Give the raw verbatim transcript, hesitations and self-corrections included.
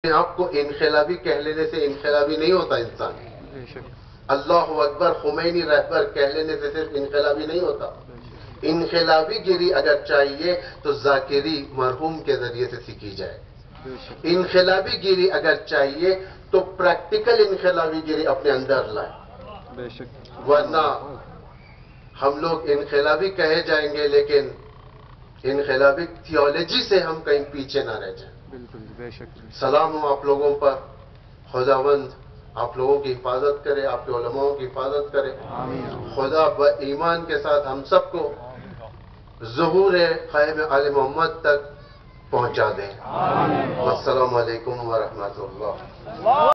आपको इनकलाबी कह लेने से इनकलाबी नहीं होता इंसान। अल्लाह अकबर खुमैनी रहबर कह लेने से सिर्फ इनकलाबी नहीं होता। इनकलाबी गिरी अगर चाहिए तो जाकिरी मरहूम के जरिए से सीखी जाए। इनकलाबी गिरी अगर चाहिए तो प्रैक्टिकल इनकलाबी गिरी अपने अंदर लाए, वरना हम लोग इनकलाबी कहे जाएंगे लेकिन इनकलाबी थियोलॉजी से हम कहीं पीछे ना रह जाए। बिल्कुल, बेशक। सलाम हो आप लोगों पर, खुदावंद आप लोगों की हिफाजत करे, आपके उलमाओं की हिफाजत करे। खुदा ब ईमान के साथ हम सबको ज़ुहूर क़याम आले मोहम्मद तक पहुंचा दें। अस्सलामु अलैकुम व रहमतुल्लाह।